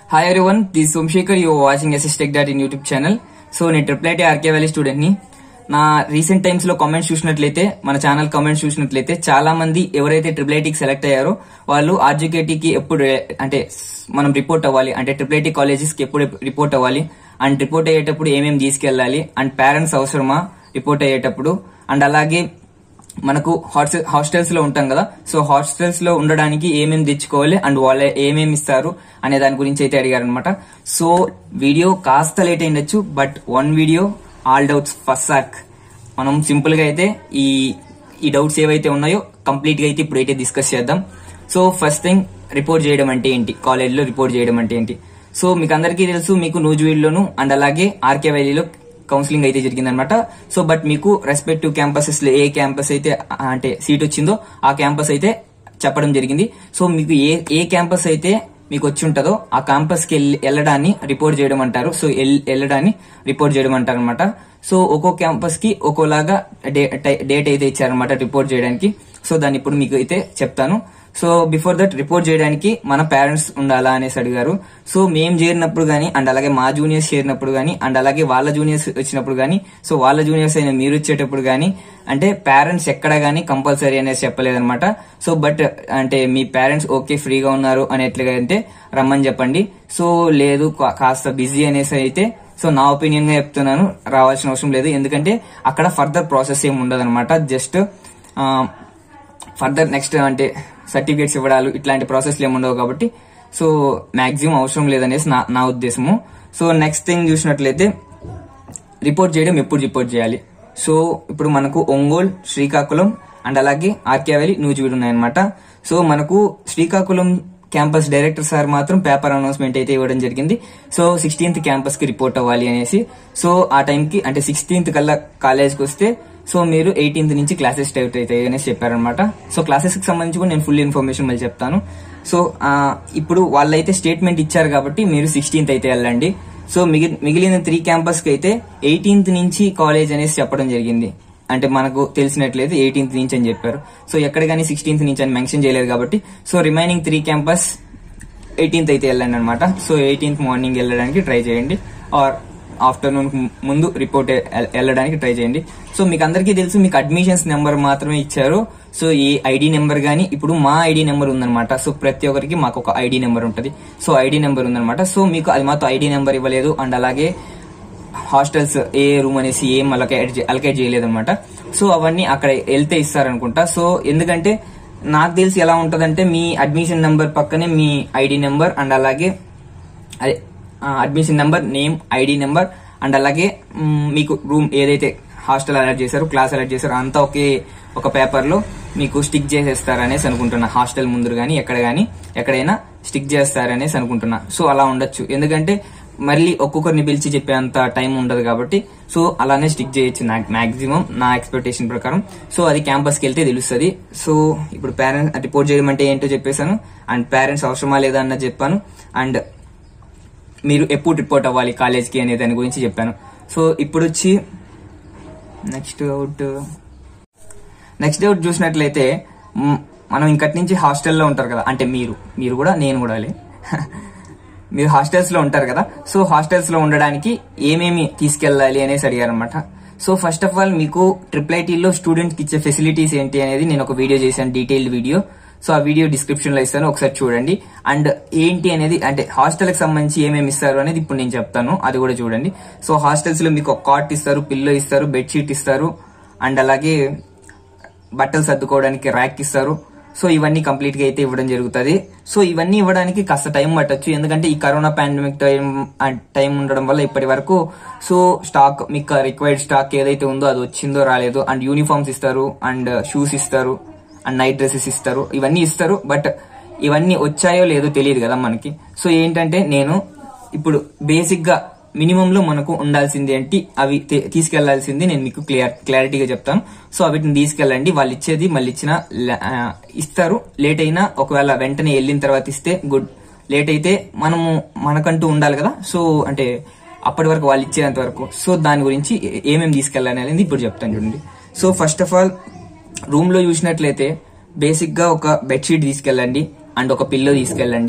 Hi everyone, this Somashekar. You are watching SSTech.in YouTube channel. So నేను triple RK valley student ని. నా recent times లో comments చూసినట్లయితే, మన ఛానల్ కామెంట్స్ చూసినట్లయితే చాలా మంది ఎవరైతే ట్రిపుల్ ఐటీకి సెలెక్ట్ అయ్యారో వాళ్ళు ఆర్జీకేటీకి ఎప్పుడు అంటే మనం రిపోర్ట్ అవ్వాలి, అంటే ట్రిపుల్ ఐటీ కాలేజెస్ కి ఎప్పుడు రిపోర్ట్ అవ్వాలి, అండ్ రిపోర్ట్ అయ్యేటప్పుడు ఏమేమి తీసుకెళ్లాలి, అండ్ పేరెంట్స్ అవసరమా రిపోర్ట్ అయ్యేటప్పుడు, అండ్ అలాగే మనకు హాస్టల్స్ లో ఉంటాం కదా, సో హాస్టల్స్ లో ఉండడానికి ఏమేమి తెచ్చుకోవాలి అండ్ వాళ్ళు ఏమేమి ఇస్తారు అనే దాని గురించి అయితే అడిగారు అనమాట. సో వీడియో కాస్త లేట్ అయిండొచ్చు, but one video all doubts first సాక్. మనం సింపుల్ గా అయితే ఈ డౌట్స్ ఏవైతే ఉన్నాయో కంప్లీట్ గా అయితే ఇప్పుడైతే డిస్కస్ చేద్దాం. సో ఫస్ట్ థింగ్, రిపోర్ట్ చేయడం అంటే ఏంటి, కాలేజ్ లో రిపోర్ట్ చేయడం అంటే ఏంటి. సో మీకు అందరికీ తెలుసు, మీకు నూజివీడ్లోను అండ్ అలాగే ఆర్కే వ్యాలీలో కౌన్సిలింగ్ అయితే జరిగిందనమాట. సో బట్ మీకు రెస్పెక్టివ్ క్యాంపసెస్ లో ఏ క్యాంపస్ అయితే అంటే సీట్ వచ్చిందో ఆ క్యాంపస్ అయితే చెప్పడం జరిగింది. సో మీకు ఏ క్యాంపస్ అయితే మీకు వచ్చి ఉంటుందో ఆ క్యాంపస్ కి వెళ్ళడాన్ని రిపోర్ట్ చేయడం అంటారు. సో వెళ్ళడాన్ని రిపోర్ట్ చేయడం అంటారు అనమాట. సో ఒక్కో క్యాంపస్ కి ఒక్కోలాగా డేట్ అయితే ఇచ్చారనమాట రిపోర్ట్ చేయడానికి. సో దాన్ని ఇప్పుడు మీకు అయితే చెప్తాను. సో బిఫోర్ దట్, రిపోర్ట్ చేయడానికి మన పేరెంట్స్ ఉండాలా అనేసి అడిగారు. సో మేము చేరినప్పుడు గానీ, అండ్ అలాగే మా జూనియర్స్ చేరినప్పుడు గానీ, అండ్ అలాగే వాళ్ళ జూనియర్స్ వచ్చినప్పుడు గానీ, సో వాళ్ళ జూనియర్స్ అయిన మీరు వచ్చేటప్పుడు గానీ, అంటే పేరెంట్స్ ఎక్కడ గానీ కంపల్సరీ అనేసి చెప్పలేదన్నమాట. సో బట్ అంటే మీ పేరెంట్స్ ఓకే ఫ్రీగా ఉన్నారు అనేట్లుగా అంటే రమ్మని చెప్పండి. సో లేదు కాస్త బిజీ అనేసి అయితే, సో నా ఒపీనియన్ గా చెప్తున్నాను, రావాల్సిన అవసరం లేదు. ఎందుకంటే అక్కడ ఫర్దర్ ప్రాసెస్ ఏమి ఉండదు అనమాట. జస్ట్ ఫర్దర్ నెక్స్ట్ అంటే సర్టిఫికేట్స్ ఇవ్వడాలు ఇట్లాంటి ప్రాసెస్లు ఏమి ఉండవు కాబట్టి సో మాక్సిమం అవసరం లేదనేసి నా ఉద్దేశము. సో నెక్స్ట్ థింగ్ చూసినట్లయితే, రిపోర్ట్ చేయడం ఎప్పుడు రిపోర్ట్ చేయాలి. సో ఇప్పుడు మనకు ఒంగోలు, శ్రీకాకుళం అండ్ అలాగే ఆర్కే వ్యాలీ, నూజివీడు ఉన్నాయన్నమాట. సో మనకు శ్రీకాకుళం క్యాంపస్ డైరెక్టర్ సార్ మాత్రం పేపర్ అనౌన్స్మెంట్ అయితే ఇవ్వడం జరిగింది. సో 16th క్యాంపస్ కి రిపోర్ట్ అవ్వాలి అనేసి. సో ఆ టైంకి అంటే 16th కల్లా కాలేజ్కి వస్తే సో మీరు 18th నుంచి క్లాసెస్ స్టార్ట్ అవుతాయి అనేసి చెప్పారనమాట. సో క్లాసెస్ కి సంబంధించి కూడా నేను ఫుల్ ఇన్ఫర్మేషన్ మళ్ళీ చెప్తాను. సో ఇప్పుడు వాళ్ళైతే స్టేట్మెంట్ ఇచ్చారు కాబట్టి మీరు 16th అయితే వెళ్ళండి. సో మిగిలిన 3 క్యాంపస్ కి అయితే 18th నుంచి కాలేజ్ అనేసి చెప్పడం జరిగింది. అంటే మనకు తెలిసినట్లయితే 18th నుంచి అని చెప్పారు. సో ఎక్కడ కానీ 16th నుంచి అని మెన్షన్ చేయలేదు కాబట్టి సో రిమైనింగ్ 3 క్యాంపస్ 18th అయితే వెళ్ళండి అనమాట. సో 18th మార్నింగ్ వెళ్ళడానికి ట్రై చేయండి, ఆర్ ఆఫ్టర్నూన్ ముందు రిపోర్ట్ వెళ్ళడానికి ట్రై చేయండి. సో మీకు అందరికీ తెలుసు, మీకు అడ్మిషన్స్ నెంబర్ మాత్రమే ఇచ్చారు. సో ఈ ఐడి నెంబర్ గానీ, ఇప్పుడు మా ఐడి నెంబర్ ఉందన్నమాట. సో ప్రతి ఒక్కరికి మాకు ఒక ఐడి నెంబర్ ఉంటుంది. సో ఐడి నెంబర్ ఉందన్నమాట. సో మీకు అది మాత్రం ఐడి నెంబర్ ఇవ్వలేదు, అండ్ అలాగే హాస్టల్స్ ఏ రూమ్ అనేసి ఏం అలకేట్ చేయలేదు అనమాట. సో అవన్నీ అక్కడ వెళ్తే ఇస్తారనుకుంటా. సో ఎందుకంటే నాకు తెలిసి ఎలా ఉంటదంటే, మీ అడ్మిషన్ నెంబర్ పక్కనే మీ ఐడి నెంబర్ అండ్ అలాగే అదే admission number, name, ID number and అలాగే మీకు రూమ్ ఏదైతే హాస్టల్ అలర్ట్ చేశారో, క్లాస్ అలర్ట్ చేశారో అంతా ఒక పేపర్ లో మీకు స్టిక్ చేసేస్తారనేసి అనుకుంటున్నా. హాస్టల్ ముందు గానీ ఎక్కడైనా స్టిక్ చేస్తారనేసి అనుకుంటున్నా. సో అలా ఉండొచ్చు, ఎందుకంటే మళ్ళీ ఒక్కొక్కరిని పిలిచి చెప్పే అంత టైం ఉండదు కాబట్టి సో అలానే స్టిక్ చేయొచ్చు మాక్సిమం నా ఎక్స్పెక్టేషన్ ప్రకారం. సో అది క్యాంపస్ కి వెళ్తే తెలుస్తుంది. సో ఇప్పుడు పేరెంట్స్ రిపోర్ట్ చేయడం అంటే ఏంటో చెప్పేశాను, అండ్ పేరెంట్స్ అవసరమా లేదా అన్నది చెప్పాను, అండ్ మీరు ఎప్పుడు రిపోర్ట్ అవ్వాలి కాలేజ్ కి అనే దాని గురించి చెప్పాను. సో ఇప్పుడు వచ్చి నెక్స్ట్ డౌట్ చూసినట్లయితే, మనం ఇంకటి నుంచి హాస్టల్లో ఉంటారు కదా, అంటే మీరు కూడా నేను కూడా మీరు హాస్టల్స్ లో ఉంటారు కదా. సో హాస్టల్స్ లో ఉండడానికి ఏమేమి తీసుకెళ్లాలి అనేసి అడిగారనమాట. సో ఫస్ట్ ఆఫ్ ఆల్, మీకు ట్రిపుల్ ఐటీలో స్టూడెంట్ కి ఇచ్చే ఫెసిలిటీస్ ఏంటి అనేది నేను ఒక వీడియో చేశాను, డీటెయిల్డ్ వీడియో. సో ఆ వీడియో డిస్క్రిప్షన్ లో ఇస్తాను, ఒకసారి చూడండి. అండ్ ఏంటి అనేది, అంటే హాస్టల్ కి సంబంధించి ఏమేమి ఇస్తారు అనేది ఇప్పుడు నేను చెప్తాను, అది కూడా చూడండి. సో హాస్టల్స్ లో మీకు ఒక కాట్ ఇస్తారు, పిల్లో ఇస్తారు, బెడ్షీట్ ఇస్తారు, అండ్ అలాగే బట్టలు సర్దుకోవడానికి ర్యాక్ ఇస్తారు. సో ఇవన్నీ కంప్లీట్ గా అయితే ఇవ్వడం జరుగుతుంది. సో ఇవన్నీ ఇవ్వడానికి కాస్త టైం పట్టొచ్చు, ఎందుకంటే ఈ కరోనా పాండమిక్ టైం ఉండడం వల్ల ఇప్పటి వరకు సో స్టాక్, మీకు రిక్వైర్డ్ స్టాక్ ఏదైతే ఉందో అది వచ్చిందో రాలేదు. అండ్ యూనిఫామ్స్ ఇస్తారు, అండ్ షూస్ ఇస్తారు, అండ్ నైట్ డ్రెస్సెస్ ఇస్తారు, ఇవన్నీ ఇస్తారు. బట్ ఇవన్నీ వచ్చాయో లేదో తెలియదు కదా మనకి. సో ఏంటంటే నేను ఇప్పుడు బేసిక్ గా మినిమం లో మనకు ఉండాల్సింది ఏంటి, అవి తీసుకెళ్లాల్సింది నేను మీకు క్లారిటీగా చెప్తాను. సో వీటిని తీసుకెళ్ళండి. వాళ్ళు ఇచ్చేది మళ్ళీ ఇస్తారు. లేట్ అయినా, ఒకవేళ వెంటనే వెళ్ళిన తర్వాత ఇస్తే గుడ్. లేట్ అయితే మనకంటూ ఉండాలి కదా. సో అంటే అప్పటి వరకు వాళ్ళు ఇచ్చేంత వరకు. సో దాని గురించి ఏమేమి తీసుకెళ్ళాలి అనేది ఇప్పుడు చెప్తాను చూడండి. So first of all, room లో చూసినట్లయితే బేసిక్ గా ఒక బెడ్షీట్ తీసుకెళ్ళండి, అండ్ ఒక పిల్లో తీసుకెళ్ళండి,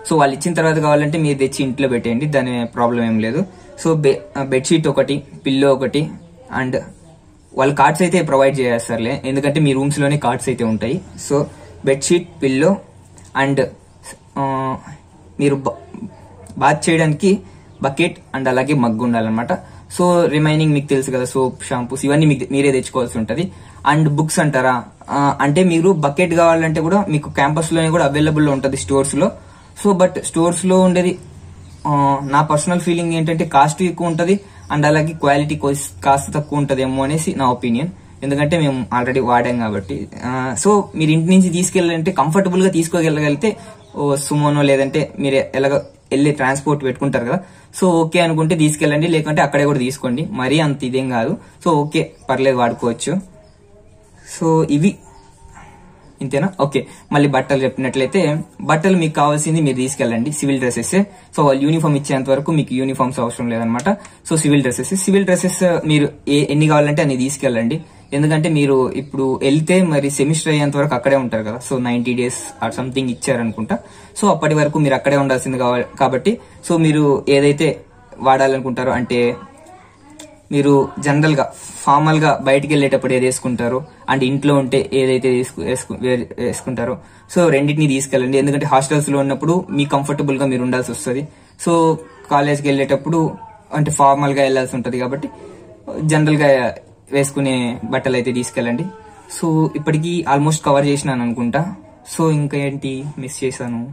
సో వాళ్ళు ఇచ్చిన తర్వాత కావాలంటే మీరు తెచ్చి ఇంట్లో పెట్టేయండి, దాని ప్రాబ్లం ఏం లేదు. సో బెడ్షీట్ ఒకటి, పిల్లో ఒకటి, అండ్ వాళ్ళు కార్డ్స్ అయితే ప్రొవైడ్ చేస్తారులే, ఎందుకంటే మీ రూమ్స్ లోనే కార్డ్స్ అయితే ఉంటాయి. సో బెడ్షీట్, పిల్లో అండ్ మీరు బాత్ చేయడానికి బకెట్ అండ్ అలాగే మగ్గు ఉండాలన్నమాట. సో రిమైనింగ్ మీకు తెలుసు కదా, సోప్, షాంపూస్ ఇవన్నీ మీరే తెచ్చుకోవాల్సి ఉంటుంది. అండ్ బుక్స్ అంటారా, అంటే మీరు బకెట్ కావాలంటే కూడా మీకు క్యాంపస్ లోనే కూడా అవైలబుల్ లో ఉంటుంది స్టోర్స్ లో. సో బట్ స్టోర్స్ లో ఉండేది నా పర్సనల్ ఫీలింగ్ ఏంటంటే కాస్ట్ ఎక్కువ ఉంటుంది అండ్ అలాగే క్వాలిటీ కాస్త తక్కువ ఉంటదేమో అనేసి నా ఒపీనియన్, ఎందుకంటే మేము ఆల్రెడీ వాడాం కాబట్టి. సో మీరు ఇంటి నుంచి తీసుకెళ్ళాలంటే కంఫర్టబుల్ గా తీసుకోగలిగితే సుమోనో లేదంటే మీరు ఎలాగ వెళ్ళి ట్రాన్స్పోర్ట్ పెట్టుకుంటారు కదా, సో ఓకే అనుకుంటే తీసుకెళ్ళండి, లేకుంటే అక్కడే కూడా తీసుకోండి, మరీ అంత ఇదేం కాదు. సో ఓకే పర్లేదు, వాడుకోవచ్చు. సో ఇవి ఇంతేనా? ఓకే. మళ్ళీ బట్టలు చెప్పినట్లయితే బట్టలు మీకు కావాల్సింది మీరు తీసుకెళ్ళండి, సివిల్ డ్రెస్సెస్. సో వాళ్ళు యూనిఫామ్ ఇచ్చేంత వరకు మీకు యూనిఫామ్స్ అవసరం లేదనమాట. సో సివిల్ డ్రెస్సెస్ మీరు ఎన్ని కావాలంటే అన్ని తీసుకెళ్ళండి, ఎందుకంటే మీరు ఇప్పుడు వెళ్తే మరి సెమిస్టర్ అయ్యేంత వరకు అక్కడే ఉంటారు కదా. సో 90 days ఆర్ సంథింగ్ ఇచ్చారనుకుంటా. సో అప్పటి వరకు మీరు అక్కడే ఉండాల్సింది కాబట్టి సో మీరు ఏదైతే వాడాలనుకుంటారో, అంటే మీరు జనరల్ గా ఫార్మల్ గా బయటికి వెళ్ళేటప్పుడు ఏది వేసుకుంటారో అండ్ ఇంట్లో ఉంటే ఏదైతే వేసుకుంటారో, సో రెండింటిని తీసుకెళ్ళండి, ఎందుకంటే హాస్టల్స్ లో ఉన్నప్పుడు మీ కంఫర్టబుల్ గా మీరు ఉండాల్సి వస్తుంది. సో కాలేజ్కి వెళ్ళేటప్పుడు అంటే ఫార్మల్ గా వెళ్లాల్సి ఉంటుంది కాబట్టి జనరల్ గా వేసుకునే బట్టలు అయితే తీసుకెళ్ళండి. సో ఇప్పటికీ ఆల్మోస్ట్ కవర్ చేసినాను అనుకుంటా. సో ఇంకా ఏంటి మిస్ చేశాను,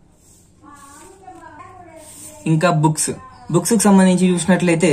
ఇంకా బుక్స్ కి సంబంధించి చూసినట్లయితే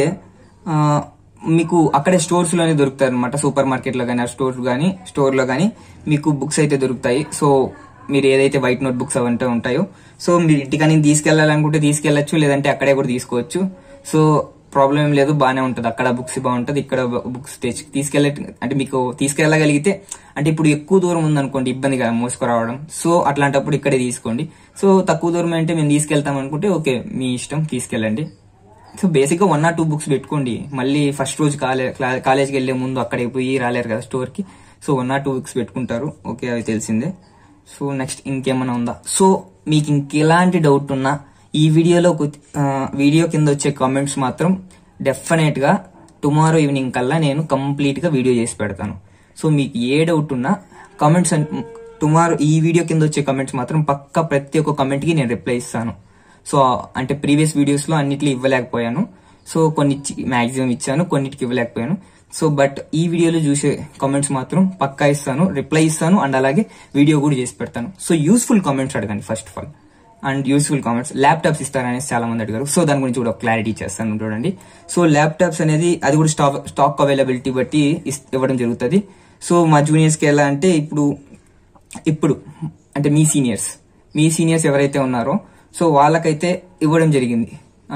మీకు అక్కడే స్టోర్స్ లోనే దొరుకుతాయి అనమాట. సూపర్ మార్కెట్ లో కానీ స్టోర్ లో కానీ మీకు బుక్స్ అయితే దొరుకుతాయి. సో మీరు ఏదైతే వైట్ నోట్ బుక్స్ అవంటే ఉంటాయో, సో మీరు ఇంటికని తీసుకెళ్లాలనుకుంటే తీసుకెళ్లొచ్చు, లేదంటే అక్కడే కూడా తీసుకోవచ్చు. సో ప్రాబ్లం ఏం లేదు, బాగానే ఉంటుంది. అక్కడ బుక్స్ బాగుంటది, ఇక్కడ బుక్స్ అంటే మీకు తీసుకెళ్లగలిగితే, అంటే ఇప్పుడు ఎక్కువ దూరం ఉందనుకోండి ఇబ్బంది కదా మోసుకురావడం, సో అట్లాంటప్పుడు ఇక్కడే తీసుకోండి. సో తక్కువ దూరం అంటే మేము తీసుకెళ్తాం అనుకుంటే ఓకే మీ ఇష్టం, తీసుకెళ్ళండి. సో బేసిక్ గా 1 or 2 బుక్స్ పెట్టుకోండి, మళ్ళీ ఫస్ట్ రోజు కాలేజ్కి వెళ్లే ముందు అక్కడికి పోయి రాలేరు కదా స్టోర్ కి. సో 1 or 2 బుక్స్ పెట్టుకుంటారు, ఓకే అది తెలిసిందే. సో నెక్స్ట్ ఇంకేమైనా ఉందా? సో మీకు ఇంకెలాంటి డౌట్ ఉన్నా ఈ వీడియో కింద వచ్చే కామెంట్స్ మాత్రం డెఫినెట్ గా టుమారో ఈవినింగ్ కల్లా నేను కంప్లీట్ గా వీడియో చేసి పెడతాను. సో మీకు ఏ డౌట్ ఉన్నా కామెంట్స్ టుమారో ఈ వీడియో కింద వచ్చే కామెంట్స్ మాత్రం పక్కా ప్రతి ఒక్క కామెంట్ కి నేను రిప్లై ఇస్తాను. సో అంటే ప్రీవియస్ వీడియోస్ లో అన్నిట్లో ఇవ్వలేకపోయాను, సో కొన్ని మాక్సిమం ఇచ్చాను, కొన్నిటికి ఇవ్వలేకపోయాను. సో బట్ ఈ వీడియోలో చూసే కామెంట్స్ మాత్రం పక్కా ఇస్తాను, రిప్లై ఇస్తాను అండ్ అలాగే వీడియో కూడా చేసి పెడతాను. సో యూస్ఫుల్ కామెంట్స్ అడగండి first of all, and useful comments. Laptops ఇస్తారనేసి చాలా మంది అడిగారు, సో దాని గురించి కూడా క్లారిటీ చేస్తాను చూడండి. సో ల్యాప్టాప్స్ అనేది అది కూడా స్టాక్ అవైలబిలిటీ బట్టి ఇవ్వడం జరుగుతుంది. సో మా జూనియర్స్ కి ఎలా అంటే ఇప్పుడు అంటే మీ సీనియర్స్ ఎవరైతే ఉన్నారో సో వాళ్ళకైతే ఇవ్వడం జరిగింది.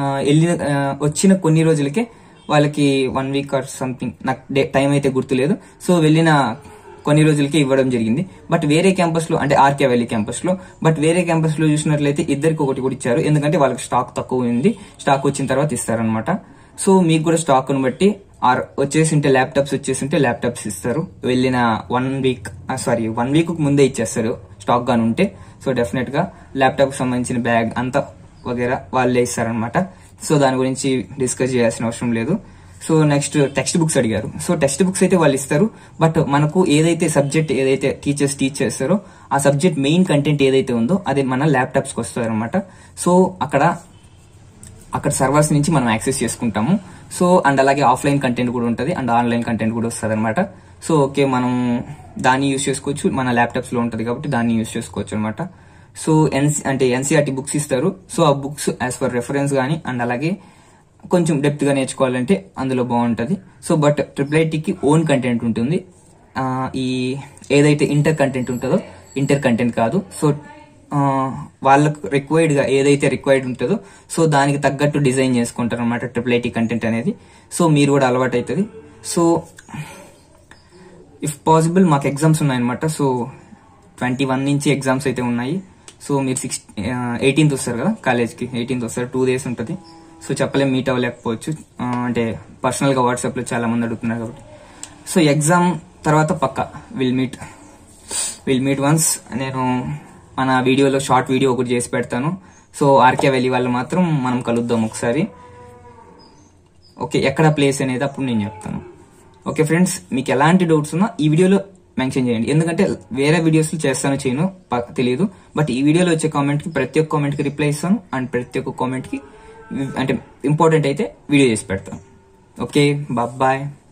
వచ్చిన కొన్ని రోజులకే వాళ్ళకి 1 week ఆర్ సంథింగ్, నాకు టైం అయితే గుర్తులేదు. సో వెళ్ళిన కొన్ని రోజులకే ఇవ్వడం జరిగింది. బట్ వేరే క్యాంపస్ లో అంటే ఆర్కే వ్యాలీ క్యాంపస్ లో, బట్ వేరే క్యాంపస్ లో చూసినట్లయితే ఇద్దరికి ఒకటి కూడా ఇచ్చారు, ఎందుకంటే వాళ్ళకి స్టాక్ తక్కువ ఉంది, స్టాక్ వచ్చిన తర్వాత ఇస్తారనమాట. సో మీకు కూడా స్టాక్ ను బట్టి ల్యాప్టాప్స్ ఇస్తారు. వెళ్ళిన 1 week ముందే ఇచ్చేస్తారు స్టాక్ గాని ఉంటే. సో డెఫినెట్ గా ల్యాప్టాప్ కి సంబంధించిన బ్యాగ్ అంతా వగేరా వాళ్ళే ఇస్తారనమాట. సో దాని గురించి డిస్కస్ చేయాల్సిన అవసరం లేదు. సో నెక్స్ట్ టెక్స్ట్ బుక్స్ అడిగారు. సో టెక్స్ట్ బుక్స్ అయితే వాళ్ళు ఇస్తారు, బట్ మనకు ఏదైతే సబ్జెక్ట్ ఏదైతే టీచర్స్ టీచ్ చేస్తారో ఆ సబ్జెక్ట్ మెయిన్ కంటెంట్ ఏదైతే ఉందో అది మన ల్యాప్టాప్స్ కి వస్తుంది అనమాట. సో అక్కడ సర్వర్స్ నుంచి మనం యాక్సెస్ చేసుకుంటాము. సో అండ్ అలాగే ఆఫ్లైన్ కంటెంట్ కూడా ఉంటుంది అండ్ ఆన్లైన్ కంటెంట్ కూడా వస్తుంది అనమాట. సో ఓకే మనం దాన్ని యూజ్ చేసుకోవచ్చు, మన ల్యాప్టాప్స్ లో ఉంటుంది కాబట్టి దాన్ని యూజ్ చేసుకోవచ్చు అనమాట. సో ఎన్సీఆర్టీ బుక్స్ ఇస్తారు. సో ఆ బుక్స్ యాజ్ ఫర్ రెఫరెన్స్ గానీ అండ్ అలాగే కొంచెం డెప్త్ గా నేర్చుకోవాలంటే అందులో బాగుంటది. సో బట్ IIITకి ఓన్ కంటెంట్ ఉంటుంది. ఈ ఏదైతే ఇంటర్ కంటెంట్ ఉంటుందో ఇంటర్ కంటెంట్ కాదు. సో వాళ్ళకు రిక్వైర్డ్ గా ఏదైతే రిక్వైర్డ్ ఉంటుందో సో దానికి తగ్గట్టు డిజైన్ చేసుకుంటారు అనమాట IIIT కంటెంట్ అనేది. సో మీరు కూడా అలవాటు అవుతుంది. సో ఇఫ్ పాసిబుల్ మాకు ఎగ్జామ్స్ ఉన్నాయన్నమాట. సో 21 నుంచి ఎగ్జామ్స్ అయితే ఉన్నాయి. సో మీరు 18th వస్తారు కదా కాలేజ్కి, 18th వస్తారు, 2 days ఉంటుంది. సో చెప్పలేం, మీట్ అవ్వలేకపోవచ్చు, అంటే పర్సనల్ గా వాట్సాప్ లో చాలా మంది అడుగుతున్నారు కాబట్టి. సో ఎగ్జామ్ తర్వాత పక్కా విల్ మీట్ వన్స్. నేను మన వీడియోలో షార్ట్ వీడియో ఒకటి చేసి పెడతాను. సో ఆర్కే వ్యాలీ వాళ్ళు మాత్రం మనం కలుద్దాం ఒకసారి. ఓకే, ఎక్కడ ప్లేస్ అనేది అప్పుడు నేను చెప్తాను. ఓకే ఫ్రెండ్స్, మీకు ఎలాంటి డౌట్స్ ఉన్నా ఈ వీడియోలో మెన్షన్ చేయండి. ఎందుకంటే వేరే వీడియోస్ చేస్తానో చేయను తెలియదు, బట్ ఈ వీడియోలో వచ్చే కామెంట్ కి ప్రతి ఒక్క కామెంట్ కి రిప్లై ఇస్తాను. అండ్ ప్రతి ఒక్క కామెంట్ కి అంటే ఇంపార్టెంట్ అయితే వీడియో చేసి పెడతాను. Okay, bye.